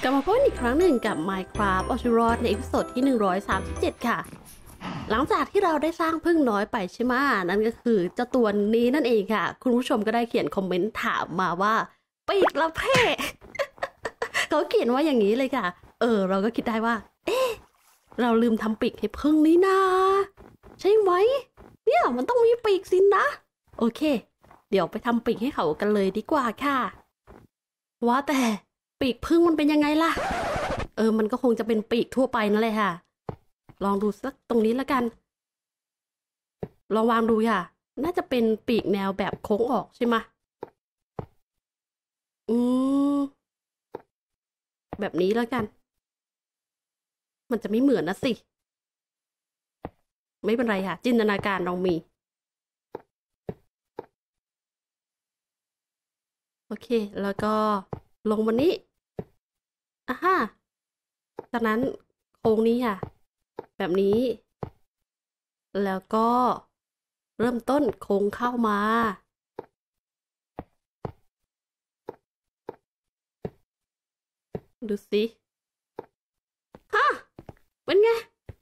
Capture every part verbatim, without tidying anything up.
กลับมาพบอีกครั้งหนึ่งกับ Minecraft เอาชีวิตรอดในอีพิโซดที่หนึ่งร้อยสามสิบเจ็ดค่ะหลังจากที่เราได้สร้างพึ่งน้อยไปใช่ไหมนั่นก็คือเจ้าตัวนี้นั่นเองค่ะคุณผู้ชมก็ได้เขียนคอมเมนต์ถามมาว่าปีกละเพ่ เขาเขียนว่าอย่างนี้เลยค่ะเออเราก็คิดได้ว่าเอ๊ะเราลืมทำปีกให้พึ่งนี่นาใช่ไหมเนี่ยมันต้องมีปีกสินะโอเคเดี๋ยวไปทำปีกให้เขากันเลยดีกว่าค่ะว่าแต่ปีกพึ่งมันเป็นยังไงล่ะเออมันก็คงจะเป็นปีกทั่วไปนั่นแหละค่ะลองดูสักตรงนี้แล้วกันลองวางดูค่ะน่าจะเป็นปีกแนวแบบโค้งออกใช่ไหมอืมแบบนี้แล้วกันมันจะไม่เหมือนนะสิไม่เป็นไรค่ะจินตนาการเรามีโอเคแล้วก็ลงบนนี้อ่ะฮะจากนั้นโค้งนี้ค่ะแบบนี้แล้วก็เริ่มต้นโค้งเข้ามาดูสิฮะเป็นไง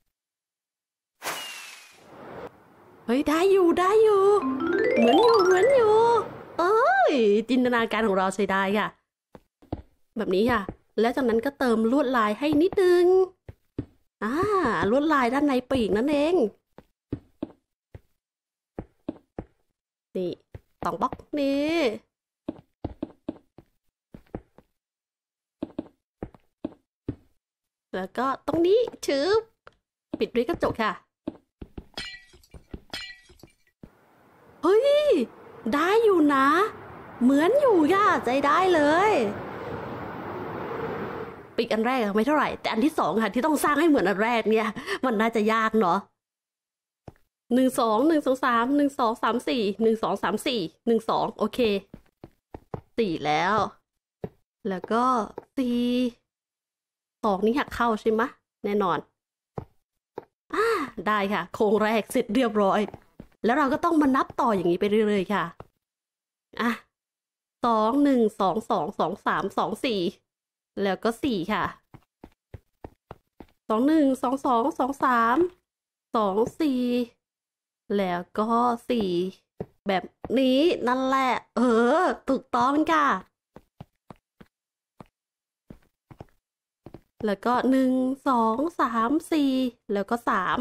เฮ้ยได้อยู่ได้อยู่เหมือนอยู่เหมือนอยู่เอ้ยจินตนาการของเราใช้ได้ค่ะแบบนี้ค่ะแล้วจากนั้นก็เติมลวดลายให้นิดนึงอ่าลวดลายด้านในปีกนั่นเองนี่สองบล็อกนี่แล้วก็ตรงนี้ชืบปิดด้วยกระจกค่ะเฮ้ยได้อยู่นะเหมือนอยู่ค่ะใจได้เลยปีกอันแรกไม่เท่าไหร่แต่อันที่สองค่ะที่ต้องสร้างให้เหมือนอันแรกเนี่ยมันน่าจะยากเนาะหนึ่งสองหนึ่งสองสามหนึ่งสองสามสี่หนึ่งสองสามสี่หนึ่งสองโอเคสี่แล้วแล้วก็สี่สองนี้หักเข้าใช่ไหมแน่นอนอ่าได้ค่ะโครงแรกเสร็จเรียบร้อยแล้วเราก็ต้องมานับต่ออย่างนี้ไปเรื่อยๆค่ะอ่ะสองหนึ่งสองสองสองสามสองสี่แล้วก็สี่ค่ะสองหนึ่งสองสองสองสามสองสี่แล้วก็สี่แบบนี้นั่นแหละเออถูกต้องค่ะแล้วก็หนึ่งสองสามสี่แล้วก็สาม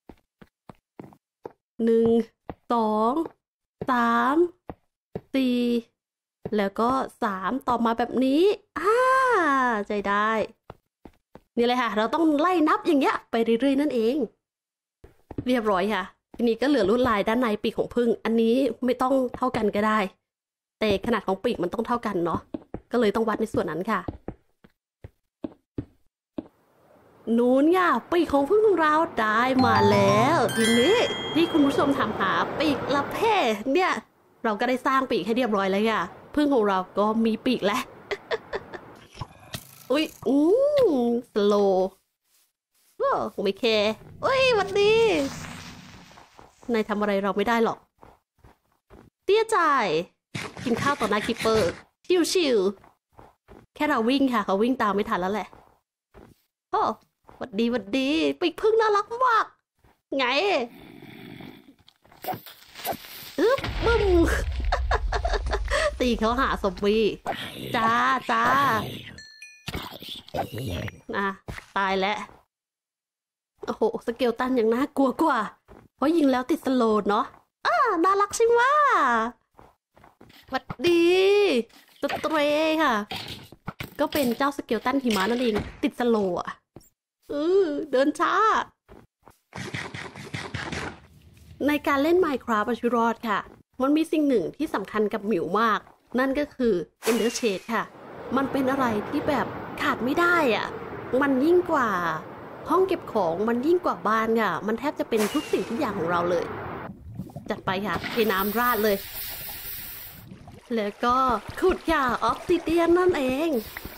หนึ่งสองสามสี่แล้วก็สามต่อมาแบบนี้อ่าใจได้นี่เลยค่ะเราต้องไล่นับอย่างเงี้ยไปเรื่อยๆนั่นเองเรียบร้อยค่ะทีนี้ก็เหลือลวดลายด้านในปีกของผึ้งอันนี้ไม่ต้องเท่ากันก็ได้แต่ขนาดของปีกมันต้องเท่ากันเนาะก็เลยต้องวัดในส่วนนั้นค่ะนูนค่ะปีกของผึ้งของเราได้มาแล้วทีนี้ที่คุณผู้ชมถามหาปีกละเพ่เนี่ยเราก็ได้สร้างปีกให้เรียบร้อยแล้วค่ะผึ้งของเราก็มีปีกแล้วอุ้ยอืมสโลโอ้ไม่แคร์อุ้ยวันดีนายทำอะไรเราไม่ได้หรอกเตี้ยใจกินข้าวต่อหน้าคิปเปอร์ชิวๆแค่เราวิ่งค่ะเขาวิ่งตามไม่ทันแล้วแหละโอ้วัดดีวัดดีปีกผึ้งน่ารักมากไงอึ๊บบึ้มตีเขาหาซอมบี้จ้าจ้าอ่ะตายแล้วโอ้โหสเกลตันยังน่ากลัวกว่าเพราะยิงแล้วติดสโลดเนาะอ่าน่ารักใช่ไหมวัดดีสเตรย์ค่ะก็เป็นเจ้าสเกลตันหิมะนั่นเองติดสโลอ่ะเออเดินช้าในการเล่น Minecraft เอาชีวิตรอดค่ะมันมีสิ่งหนึ่งที่สำคัญกับหมิวมากนั่นก็คือ Ender Chest ค่ะมันเป็นอะไรที่แบบขาดไม่ได้อ่ะมันยิ่งกว่าห้องเก็บของมันยิ่งกว่าบ้านค่ะมันแทบจะเป็นทุกสิ่งทุกอย่างของเราเลยจัดไปค่ะเทน้ำราดเลยแล้วก็ขุดค่ะออฟซิเดียนนั่นเอง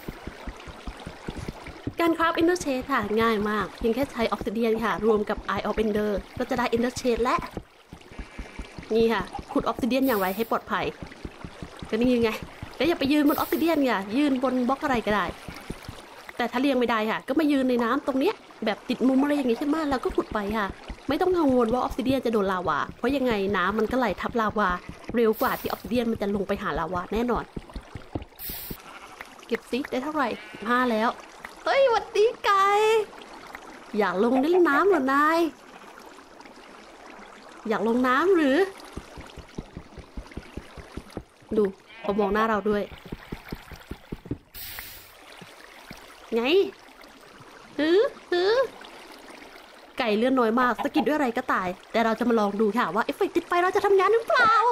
การคราฟ Ender Chest ค่ะง่ายมากเพียงแค่ใช้ออฟซิเดียนค่ะรวมกับ Eye of Ender ก็จะได้ Ender Chest และนี่ค่ะขุดออฟซิเดียนอย่างไรให้ปลอดภัยก็นี่ไงก็อย่าไปยืนบนออฟซิเดียนค่ะยืนบนบล็อกอะไรก็ได้แต่ถ้าเลี้ยงไม่ได้ค่ะก็มายืนในน้ำตรงเนี้ยแบบติดมุมอะไรอย่างงี้ใช่ไหมแล้วก็ขุดไปค่ะไม่ต้องกังวลว่าออฟซิเดียนจะโดนลาวาเพราะยังไงน้ำมันก็ไหลทับลาวาเร็วกว่าที่ออฟซิเดียนมันจะลงไปหาลาวาแน่นอนเก็บซิได้เท่าไหร่ห้าแล้วเฮ้ยหวัดดีไก่อยากลงเล่นน้ำเหรอนายอยากลงน้ำหรือดูเขามองหน้าเราด้วยไงฮือฮือไก่เลื่อนน้อยมากสกิดด้วยอะไรก็ตายแต่เราจะมาลองดูค่ะว่าเอฟเฟกต์ติดไปเราจะทำงานหรือเปล่า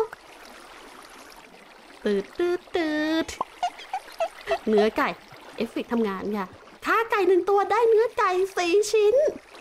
ตืดตืดตืดเนื้อไก่เอฟเฟกต์ทำงานค่ะฆ่าไก่หนึ่งตัวได้เนื้อไก่สี่ชิ้น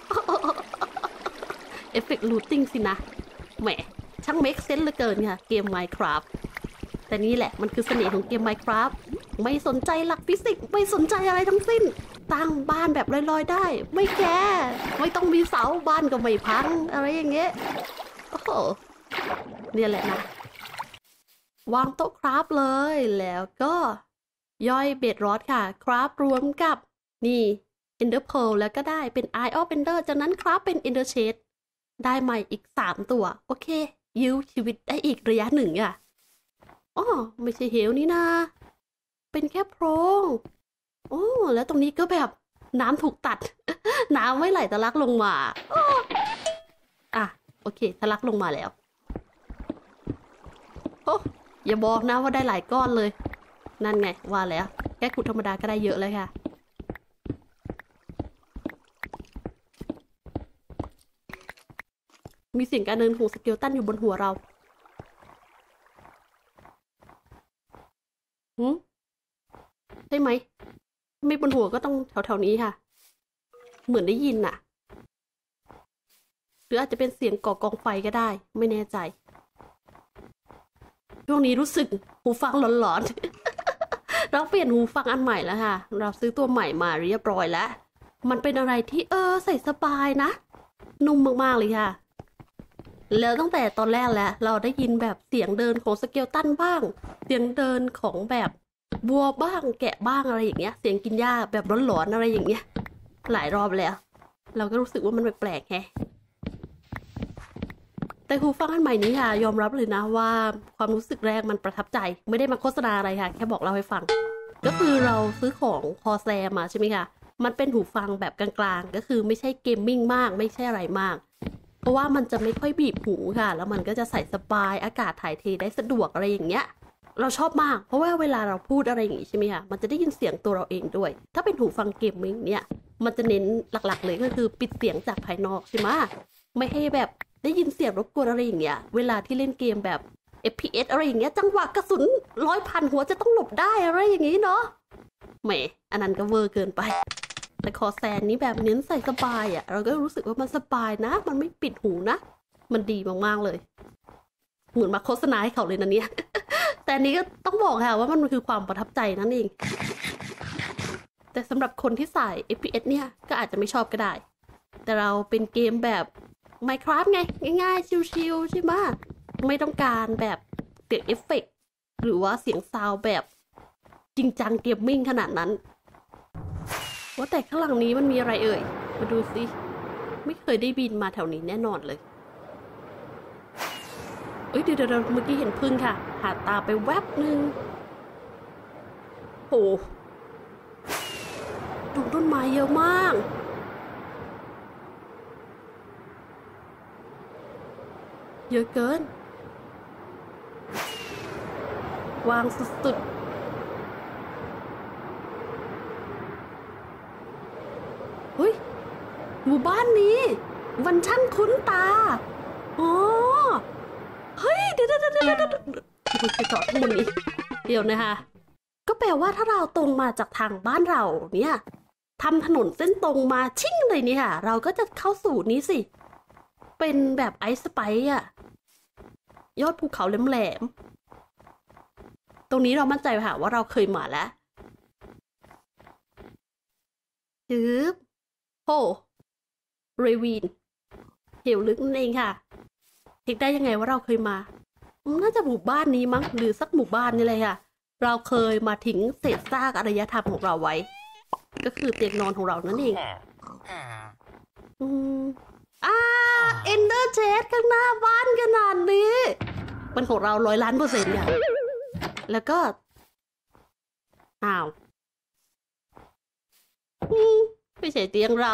เอฟเฟกต์ลูตติ้งสินะแหมช่างเมคเซนส์เหลือเกินค่ะเกม Minecraft แต่นี่แหละมันคือเสน่ห์ของเกม Minecraft ไม่สนใจหลักฟิสิกส์ไม่สนใจอะไรทั้งสิ้นตั้งบ้านแบบลอยๆได้ไม่แก่ไม่ต้องมีเสาบ้านก็ไม่พังอะไรอย่างเงี้ยโอ้โหเนี่ยแหละนะวางโต๊ะคราฟเลยแล้วก็ย่อยเบดรอดค่ะคราฟรวมกับนี่ Ender Pearl แล้วก็ได้เป็น Eye of Ender จากนั้นคราฟเป็น Ender Shade ได้ใหม่อีกสามตัวโอเคยื้อชีวิตได้อีกระยะหนึ่งอ่ะอ๋อไม่ใช่เหวนี่นะเป็นแค่โพรงโอ้แล้วตรงนี้ก็แบบน้ำถูกตัด น้ำไม่ไหลทะลักลงมาอ่ะโอเคทะลักลงมาแล้วโอ้อย่าบอกนะว่าได้หลายก้อนเลยนั่นไงว่าแล้วแค่ขุดธรรมดาก็ได้เยอะเลยค่ะมีเสียงการเดินของสเกลตันอยู่บนหัวเราหืมใช่ไหมไม่บนหัวก็ต้องแถวๆนี้ค่ะเหมือนได้ยินน่ะหรืออาจจะเป็นเสียงก่อกองไฟก็ได้ไม่แน่ใจช่วงนี้รู้สึกหูฟังหลอนๆ เราเปลี่ยนหูฟังอันใหม่แล้วค่ะเราซื้อตัวใหม่มาเรียบร้อยแล้วมันเป็นอะไรที่เออใส่สบายนะนุ่มมากๆเลยค่ะแล้วตั้งแต่ตอนแรกแล้วเราได้ยินแบบเสียงเดินของสเกลตันบ้างเสียงเดินของแบบบัวบ้างแกะบ้างอะไรอย่างเงี้ยเสียงกินหญ้าแบบร้อนๆอะไรอย่างเงี้ยหลายรอบแล้วเราก็รู้สึกว่ามันแปลกๆแฮะแต่หูฟังอันใหม่นี้ค่ะยอมรับเลยนะว่าความรู้สึกแรกมันประทับใจไม่ได้มาโฆษณาอะไรค่ะแค่บอกเล่าให้ฟังก็คือเราซื้อของคอแซมาใช่ไหมคะมันเป็นหูฟังแบบกลางๆก็คือไม่ใช่เกมมิ่งมากไม่ใช่อะไรมากเพราะว่ามันจะไม่ค่อยบีบหูค่ะแล้วมันก็จะใส่สบายอากาศถ่ายเทได้สะดวกอะไรอย่างเงี้ยเราชอบมากเพราะว่าเวลาเราพูดอะไรอย่างงี้ใช่ไหมคะมันจะได้ยินเสียงตัวเราเองด้วยถ้าเป็นหูฟังเกมมิ่งเนี่ยมันจะเน้นหลักๆเลยก็คือปิดเสียงจากภายนอกใช่ไหมไม่ให้แบบได้ยินเสียงรบกวนอะไรอย่างเงี้ยเวลาที่เล่นเกมแบบ เอฟ พี เอส อะไรอย่างเงี้ยจังหวะกระสุนร้อยพันหัวจะต้องหลบได้อะไรอย่างงี้เนาะแหมอันนั้นก็เวอร์เกินไปแต่คอแซนนี้แบบเน้นใส่สบายอ่ะเราก็รู้สึกว่ามันสบายนะมันไม่ปิดหูนะมันดีมากๆเลยเหมือนมาโฆษณาให้เขาเลยนะเนี่ย แต่นี้ก็ต้องบอกค่ะว่ามันคือความประทับใจนั่นเองแต่สำหรับคนที่ใส่ เอฟ พี เอส เนี่ยก็อาจจะไม่ชอบก็ได้แต่เราเป็นเกมแบบ Minecraft ไงง่ายๆชิวๆใช่ไหมไม่ต้องการแบบเสียงเอฟเฟกต์หรือว่าเสียงซาวด์แบบจริงจังเกมมิ่งขนาดนั้นว่าแต่ข้างหลังนี้มันมีอะไรเอ่ยมาดูสิไม่เคยได้บินมาแถวนี้แน่นอนเลยเอ้ยเดี๋ยวเดี๋ยวเมื่อกี้เห็นพึ่งค่ะหาตาไปแวบหนึ่งโหดูต้นไม้เยอะมากเยอะเกินวางสุดๆเฮ้ยหมู่บ้านนี้มันช่างคุ้นตาอ๋อเฮ้ยเดี๋ยวเดี๋ยวเดี๋ยวเดี๋ยวคุณจะจอดที่บนนี้เดี๋ยวนะคะก็แปลว่าถ้าเราตรงมาจากทางบ้านเราเนี่ยทำถนนเส้นตรงมาชิ่งเลยนี่ค่ะเราก็จะเข้าสู่นี้สิเป็นแบบไอซ์สไปซ์อะยอดภูเขาแหลมๆตรงนี้เรามั่นใจค่ะว่าเราเคยมาแล้วจึ๊บโอ้เรวีนเหวลึกนั่นเองค่ะเช็คได้ยังไงว่าเราเคยมาน่าจะหมู่บ้านนี้มั้งหรือสักหมู่บ้านนี่เลยค่ะเราเคยมาทิ้งเศษซากอารยธรรมของเราไว้ก็คือเตียงนอนของเรานั่นเองอืมอ่าเอนเดอร์เจสข้างหน้าบ้านขนาดนี้มันของเราร้อยล้านเปอร์เซ็นต์ค่ะแล้วก็อ้าวอืมไม่ใช่เตียงเรา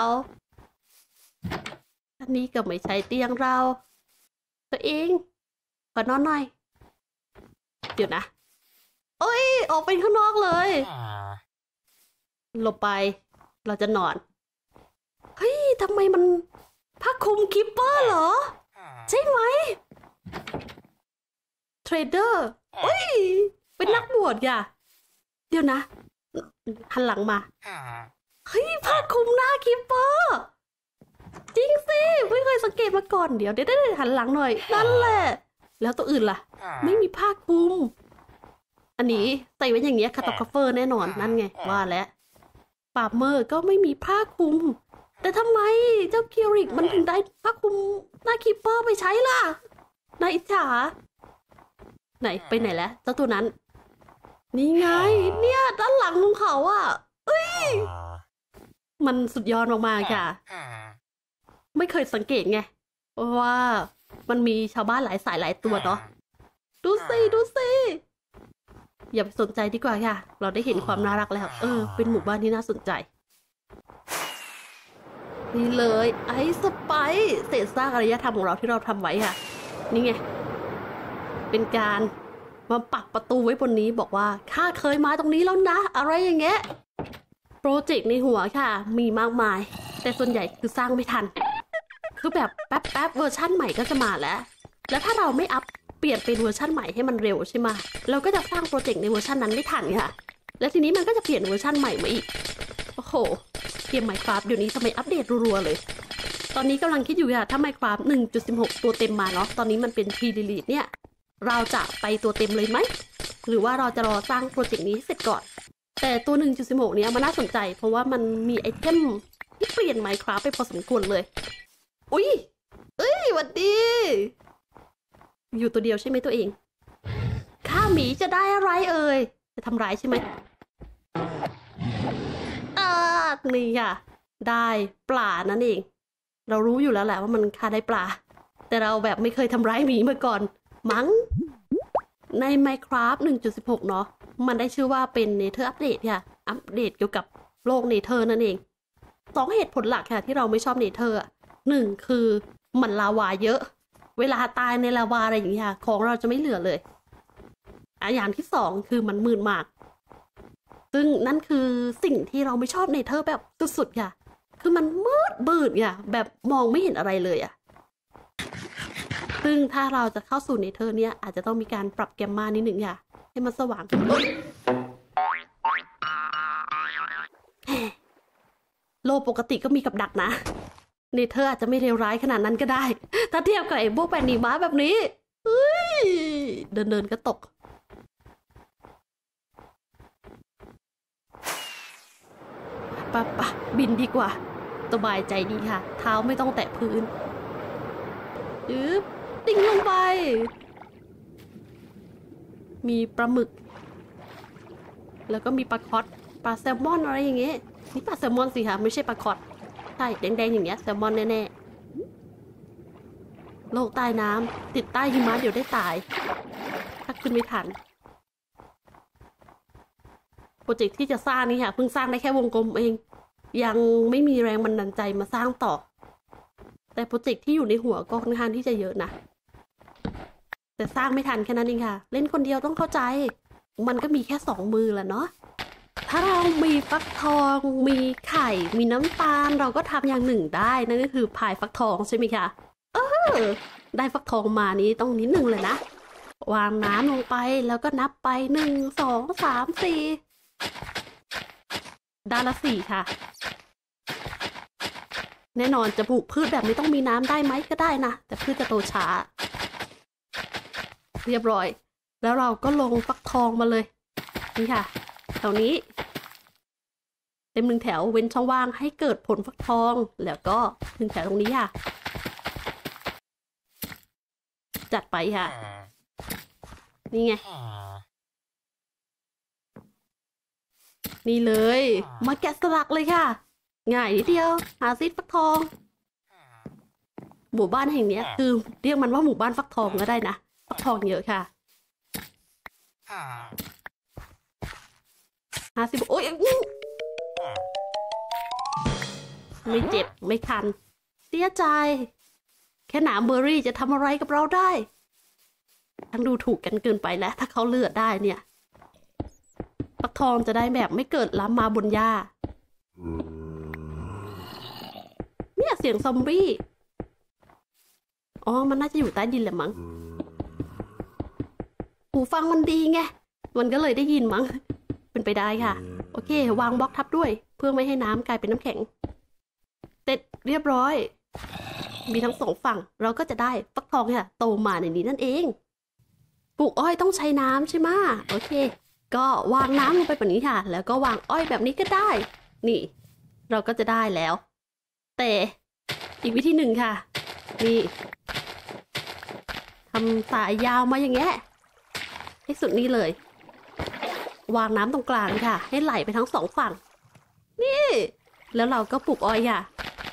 อันนี้ก็ไม่ใช่เตียงเราตัวเองขอนอนหน่อยเดี๋ยวนะโอ้ยออกไปข้างนอกเลยหลบไปเราจะนอนเฮ้ยทำไมมันผ้าคลุมคิปเปอร์เหรอใช่ไหมเทรดเดอร์เฮ้ยเป็นนักบวชอย่าเดี๋ยวนะหันหลังมาเฮ้ยผ้าคลุมหน้าคิปเปอร์จริงสิไม่เคยสังเกตมาก่อนเดี๋ยวเดี๋ยวได้หันหลังหน่อยนั่นแหละแล้วตัวอื่นล่ะไม่มีผ้าคลุมอันนี้ใส่ไว้อย่างเงี้ยคาตาคาเฟอร์แน่นอนนั่นไงว่าแล้วปาบเมอร์ก็ไม่มีผ้าคลุมแต่ทำไมเจ้าเคียวริกมันถึงได้ผ้าคลุมหน้าคิปเปอร์ไปใช้ล่ะนายอิจฉาไหนไปไหนแล้วเจ้าตัวนั้นนี่ไงเนี่ยด้านหลังของเขาอ่ะเอ้ยมันสุดยอดมากๆค่ะไม่เคยสังเกตไงว่ามันมีชาวบ้านหลายสายหลายตัวเนาะดูสิดูสิอย่าไปสนใจดีกว่าค่ะเราได้เห็นความน่ารักแล้วเออเป็นหมู่บ้านที่น่าสนใจนี่เลยไอ้สไปซ์เศษซากอารยธรรมของเราที่เราทำไว้ค่ะนี่ไงเป็นการมาปักประตูไว้บนนี้บอกว่าข้าเคยมาตรงนี้แล้วนะอะไรอย่างเงี้ยโปรเจกต์ในหัวค่ะมีมากมายแต่ส่วนใหญ่คือสร้างไม่ทันคือแบบแป๊บแป๊บเวอร์ชั่นใหม่ก็จะมาแล้วแล้วถ้าเราไม่อัพเปลี่ยนเป็นเวอร์ชั่นใหม่ให้มันเร็วใช่ไหมเราก็จะสร้างโปรเจกต์ในเวอร์ชันนั้นไม่ทันค่ะและทีนี้มันก็จะเปลี่ยนเวอร์ชันใหม่มาอีกโอ้โหเกม Minecraft เดี๋ยวนี้ทำไมอัปเดตรัวๆเลยตอนนี้กำลังคิดอยู่ค่ะถ้า Minecraft หนึ่งจุดสิบหก ตัวเต็มมาเนาะตอนนี้มันเป็น Pre-release เนี่ยเราจะไปตัวเต็มเลยไหมหรือว่าเราจะรอสร้างโปรเจกต์นี้ให้เสร็จก่อนแต่ตัว หนึ่งจุดสิบหก เนี้ยมันน่าสนใจเพราะว่ามันมีไอเทมที่เปลี่ยน Minecraft ไปพอสมควรเลยอุ้ยเอ้ยหวัดดีอยู่ตัวเดียวใช่ไหมตัวเองข้าหมีจะได้อะไรเอ่ยจะทำร้ายใช่ไหมอ่านี่ค่ะได้ปลานั่นเองเรารู้อยู่แล้วแหละว่ามันฆ่าได้ปลาแต่เราแบบไม่เคยทำร้ายหมีมาก่อนมั้งใน Minecraft หนึ่งจุดสิบหก เนาะมันได้ชื่อว่าเป็น Nether Update ค่ะอัปเดตเกี่ยวกับโลก Nether นั่นเองสองเหตุผลหลักค่ะที่เราไม่ชอบ Nether หนึ่งคือมันลาวาเยอะเวลาตายในลาวาอะไรอย่างเงี้ยของเราจะไม่เหลือเลยอ่ะอย่างที่สองคือมันมืดมากซึ่งนั่นคือสิ่งที่เราไม่ชอบNetherแบบสุดๆค่ะคือมันมืดบืดค่ะแบบมองไม่เห็นอะไรเลยอ่ะซึ่งถ้าเราจะเข้าสู่เนเธอร์เนี่ยอาจจะต้องมีการปรับแกมมานิดหนึ่งค่ะให้มันสว่างขึ้นโลกปกติก็มีกับดักนะเนเธอร์อาจจะไม่เลวร้ายขนาดนั้นก็ได้ถ้าเทียบกับไอ้พวกแผ่นดินม้าแบบนี้เฮ้ยเดินเดินก็ตกปะปะบินดีกว่าสบายใจดีค่ะเท้าไม่ต้องแตะพื้นอึ๊บดิ่งลงไปมีปลาหมึกแล้วก็มีปลาคอตปลาแซลมอนอะไรอย่างเงี้ยนี่ปลาแซลมอนสิคะไม่ใช่ปลาคอตใช่แดงๆอย่างเงี้ยแซลมอนแน่ๆโลกใต้น้ำติดใต้หิมะเดี๋ยวได้ตายถ้าขึ้นไม่ทันโปรเจกต์ที่จะสร้างนี่ค่ะเพิ่งสร้างได้แค่วงกลมเองยังไม่มีแรงบันดาลใจมาสร้างต่อแต่โปรเจกต์ที่อยู่ในหัวก็ค่อนข้างที่จะเยอะนะแต่สร้างไม่ทันแค่นั้นเองค่ะเล่นคนเดียวต้องเข้าใจมันก็มีแค่สองมือแหละเนาะถ้าเรามีฟักทองมีไข่มีน้ำตาลเราก็ทำอย่างหนึ่งได้นั่นก็คือพายฟักทองใช่ไหมคะเออได้ฟักทองมานี้ต้องนิดหนึ่งเลยนะวางน้ำลงไปแล้วก็นับไปหนึ่งสองสามสี่ด้านละสี่ค่ะแน่นอนจะปลูกพืชแบบไม่ต้องมีน้ำได้ไหมก็ได้นะแต่พืชจะโตช้าเรียบร้อยแล้วเราก็ลงฟักทองมาเลยนี่ค่ะแถวนี้เต็มหนึ่งแถวเว้นช่องว่างให้เกิดผลฟักทองแล้วก็หนึ่งแถวตรงนี้ค่ะจัดไปค่ะนี่ไงนี่เลยมาแกะสลักเลยค่ะง่ายนิดเดียวหาซีดฟักทองหมู่บ้านแห่งนี้คือเรียกมันว่าหมู่บ้านฟักทองก็ได้นะฟักทองเยอะค่ะห้าสิบโอ้ยไม่เจ็บไม่คันเสียใจแค่หนามเบอร์รี่จะทำอะไรกับเราได้ทั้งดูถูกกันเกินไปแล้วถ้าเขาเลือกได้เนี่ยฟักทองจะได้แบบไม่เกิดล้ำมาบนหญ้าเนี่ยเสียงซอมบี้อ๋อมันน่าจะอยู่ใต้ดินแหละมั้งหูฟังมันดีไงมันก็เลยได้ยินมั้งเป็นไปได้ค่ะโอเควางบล็อกทับด้วยเพื่อไม่ให้น้ำกลายเป็นน้ำแข็งเสร็จเรียบร้อยมีทั้งสองฝั่งเราก็จะได้ฟักทองค่ะโตมาในนี้นั่นเองปลูกอ้อยต้องใช้น้ำใช่ไหมโอเคก็วางน้ำลงไปแบบนี้ค่ะแล้วก็วางอ้อยแบบนี้ก็ได้นี่เราก็จะได้แล้วแต่อีกวิธีหนึ่งค่ะนี่ทำสายยาวมาอย่างเงี้ยให้สุดนี้เลยวางน้ำตรงกลางค่ะให้ไหลไปทั้งสองฝั่งนี่แล้วเราก็ปลูกอ้อยค่ะ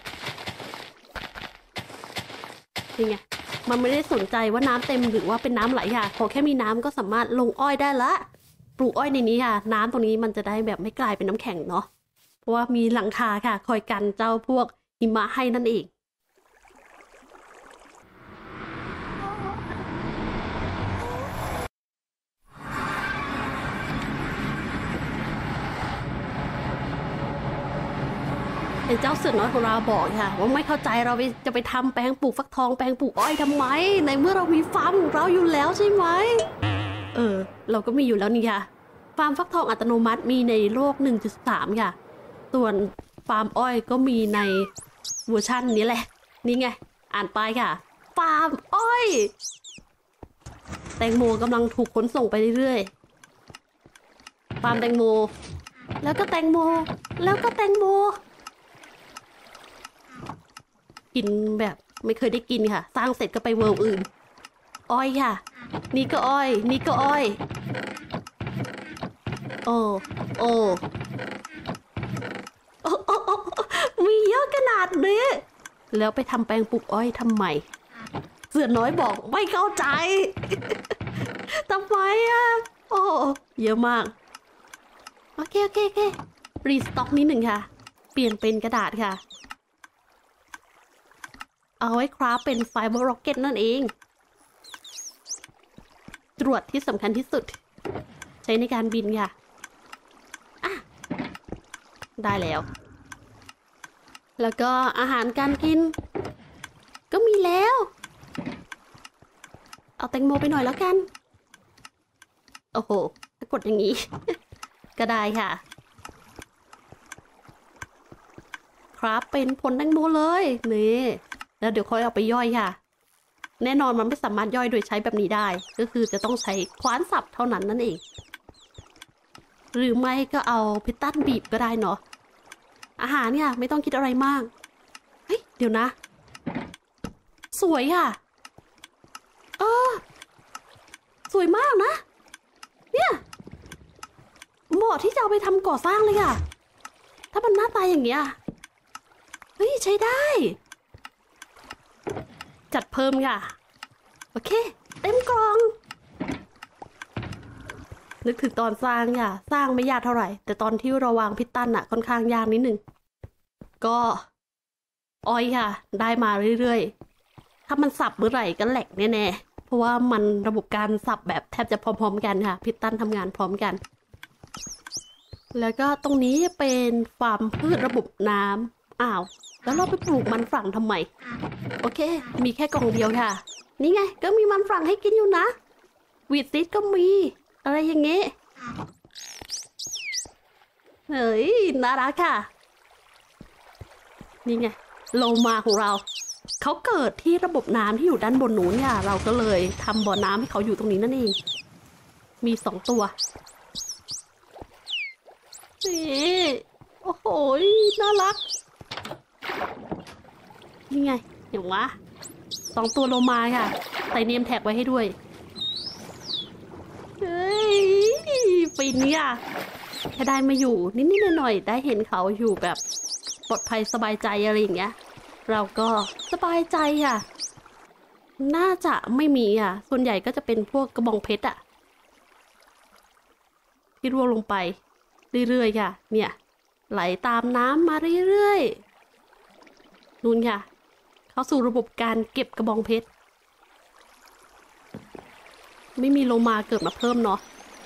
นี่ไงมันไม่ได้สนใจว่าน้ำเต็มหรือว่าเป็นน้ำไหลค่ะขอแค่มีน้ำก็สามารถลงอ้อยได้ละปลูกอ้อยในนี้ค่ะน้ำตรงนี้มันจะได้แบบไม่กลายเป็นน้ำแข็งเนาะเพราะว่ามีหลังคาค่ะคอยกันเจ้าพวกหิมะให้นั่นเองเจ้าเสือน้อยของเราบอกค่ะว่าไม่เข้าใจเราจะไปทำแปลงปลูกฟักทองแปลงปลูกอ้อยทำไมในเมื่อเรามีฟาร์มของเราอยู่แล้วใช่ไหมเออเราก็มีอยู่แล้วนี่ค่ะฟาร์มฟักทองอัตโนมัติมีในโลก หนึ่งจุดสาม ค่ะส่วนฟาร์มอ้อยก็มีในเวอร์ชันนี้แหละนี่ไงอ่านไปค่ะฟาร์มอ้อยแตงโมกำลังถูกขนส่งไปเรื่อยๆฟาร์มแตงโมแล้วก็แตงโมแล้วก็แตงโมกินแบบไม่เคยได้กินค่ะสร้างเสร็จก็ไปเวิร์อื่นอ้อยค่ะนี่ก็อ้อยนี่ก็อ้อยโอ้โอ้โอ้โอ้โอ้มีเยอะขนาดนี้แล้วไปทำแปลงปลูกอ้อยทำไมเสือน้อยบอกไม่เข้าใจทำไมอ่ะโอ้เยอะมากโอเคโอเคโอเครีสต็อกนิดหนึ่งค่ะเปลี่ยนเป็นกระดาษค่ะเอาไว้คราฟเป็นไฟเบอร์ร็อกเก็ตนั่นเองตรวจที่สำคัญที่สุดใช้ในการบินค่ะอ่ะได้แล้วแล้วก็อาหารการกินก็มีแล้วเอาแตงโมไปหน่อยแล้วกันโอ้โหถ้ากดอย่างนี้ ก็ได้ค่ะครับเป็นผลแตงโมเลยนี่แล้วเดี๋ยวค่อยเอาไปย่อยค่ะแน่นอนมันไม่สามารถย่อยโดยใช้แบบนี้ได้ก็คือจะต้องใช้ขวานสับเท่านั้นนั่นเองหรือไม่ก็เอาพิตตันบีบก็ได้เนาะอาหารเนี่ยไม่ต้องคิดอะไรมากเฮ้ยเดี๋ยวนะสวยค่ะเออสวยมากนะเนี่ยเหมาะที่จะเอาไปทำก่อสร้างเลยค่ะถ้ามันหน้าตาอย่างเงี้ยเฮ้ยใช้ได้จัดเพิ่มค่ะโอเคเต็มกล่องนึกถึงตอนสร้างค่ะสร้างไม่ยากเท่าไหร่แต่ตอนที่เราวางพิตตันอะค่อนข้างยากนิดนึงก็อ้อยค่ะได้มาเรื่อยๆถ้ามันสับเมื่อไหร่ก็แหลกแน่ๆเพราะว่ามันระบบการสับแบบแทบจะพร้อมๆกันค่ะพิตตันทำงานพร้อมกันแล้วก็ตรงนี้เป็นฟาร์มพืชระบบน้ำอ้าวแล้วเราไปปลูกมันฝรั่งทำไมโอเคมีแค่กล่องเดียวค่ะนี่ไงก็มีมันฝรั่งให้กินอยู่นะวีดซีดก็มีอะไรอย่างเงี้ยเฮ้ยน่ารักค่ะนี่ไงโลมาของเราเขาเกิดที่ระบบน้ำที่อยู่ด้านบนนู้นค่ะเราก็เลยทำบ่อน้ำให้เขาอยู่ตรงนี้นั่นเองมีสองตัวนี่โอ้โหน่ารักนี่ไงเห็นวะสองตัวโลมาค่ะใส่เนมแท็กไว้ให้ด้วยเฮ้ยฟินเนี่ยแค่ได้มาอยู่นิดๆหน่อยๆได้เห็นเขาอยู่แบบปลอดภัยสบายใจอะไรอย่างเงี้ยเราก็สบายใจค่ะน่าจะไม่มีอ่ะส่วนใหญ่ก็จะเป็นพวกกระบองเพชรอ่ะที่ร่วงลงไปเรื่อยๆค่ะเนี่ยไหลตามน้ำมาเรื่อยๆนู่นค่ะเข้าสู่ระบบการเก็บกระบองเพชรไม่มีโลมาเกิดมาเพิ่มเนาะ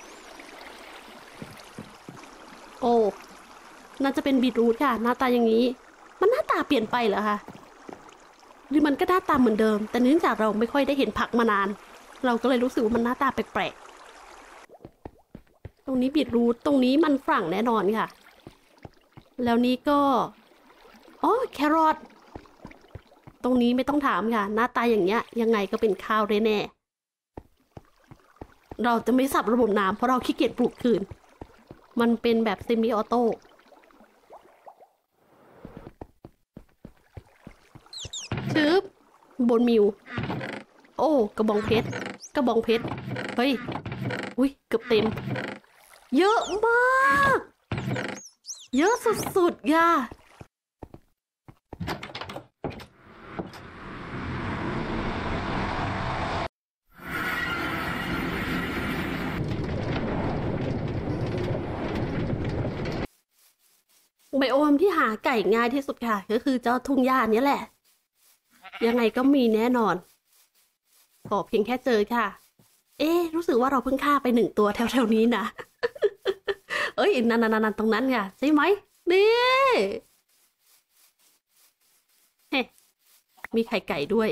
โอ้น่าจะเป็นบีทรูทค่ะหน้าตาอย่างนี้มันหน้าตาเปลี่ยนไปเหรอคะหรือมันก็หน้าตาเหมือนเดิมแต่เนื่องจากเราไม่ค่อยได้เห็นผักมานานเราก็เลยรู้สึกว่ามันหน้าตาแปลกๆตรงนี้บีทรูทตรงนี้มันฝรั่งแน่นอนค่ะแล้วนี้ก็อ๋อแครอทตรงนี้ไม่ต้องถามค่ะหน้าตาอย่างเงี้ยยังไงก็เป็นข้าวแน่ๆเราจะไม่สับระบบน้ำเพราะเราขี้เกียจปลูกคืนมันเป็นแบบเซมิออโต้ชืบบนมิวโอ้กระบองเพชรกระบองเพชรเฮ้ยอุ้ยเกือบเต็มเยอะมากเยอะสุดๆย่าไบโอมที่หาไก่ง่ายที่สุดค่ะก็คือเจ้าทุ่งหญ้านี้แหละยังไงก็มีแน่นอนขอเพียงแค่เจอค่ะเอ๊รู้สึกว่าเราเพิ่งฆ่าไปหนึ่งตัวแถวๆนี้นะ เอ้ยนันนันนันตรงนั้นค่ะใช่ไหมนี่เฮ้มีไข่ไก่ด้วย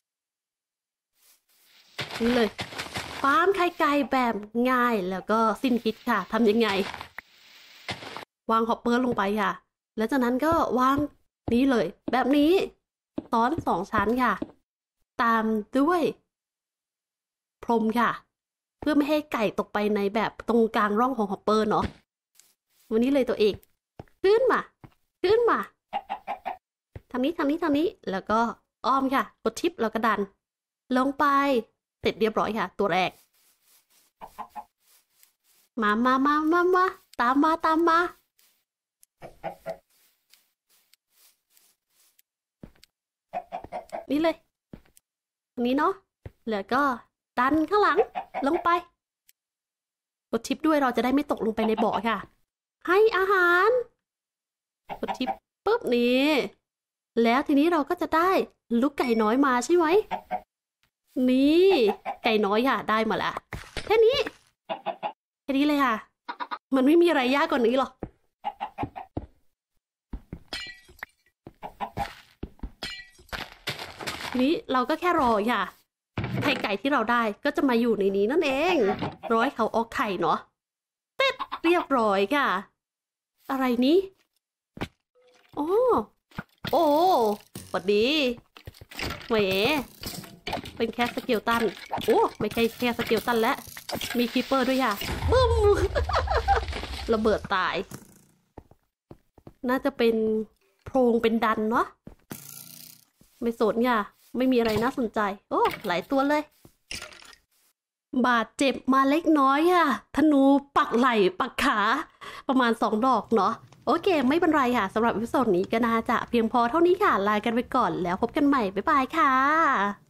นี่เลยฟาร์มไข่ไก่แบบง่ายแล้วก็สิ้นคิดค่ะทำยังไงวางฮอปเปอร์ลงไปค่ะแล้วจากนั้นก็วางนี้เลยแบบนี้ซ้อนสองชั้นค่ะตามด้วยพรมค่ะเพื่อไม่ให้ไก่ตกไปในแบบตรงกลางร่องของฮอปเปอร์เนาะวันนี้เลยตัวเองขึ้นมาขึ้นมาทางนี้ทางนี้ทางนี้แล้วก็อ้อมค่ะกดชิปแล้วก็ดันลงไปเสร็จเรียบร้อยค่ะตัวแรกมามามามามาตามมาตามมานี่เลยตรงนี้เนาะแล้วก็ดันข้างหลังลงไปกดชิปด้วยเราจะได้ไม่ตกลงไปในบ่อค่ะให้อาหารกดชิปปุ๊บนี่แล้วทีนี้เราก็จะได้ลูกไก่น้อยมาใช่ไหมนี่ไก่น้อยค่ะได้มาแล้วแค่นี้แค่นี้เลยค่ะมันไม่มีอะไรยากกว่านี้หรอกทีนี้เราก็แค่รอค่ะไข่ไก่ที่เราได้ก็จะมาอยู่ในนี้นั่นเองรอให้เขาออกไข่เนาะเสร็จเรียบร้อยค่ะอะไรนี้โอ้โอ้สวัสดีแหมเป็นแค่สเกลตันโอ้ไม่ใช่แค่สเกลตันแล้วมีคีเปอร์ด้วยค่ะบึ้ม ระเบิดตายน่าจะเป็นโพรงเป็นดันเนาะไม่สนค่ะไม่มีอะไรน่าสนใจโอ้หลายตัวเลยบาดเจ็บมาเล็กน้อยค่ะธนูปักไหล่ปักขาประมาณสองดอกเนาะโอเคไม่เป็นไรค่ะสำหรับวิดีโอนี้ก็น่าจะเพียงพอเท่านี้ค่ะลากันไปก่อนแล้วพบกันใหม่บ๊ายบายค่ะ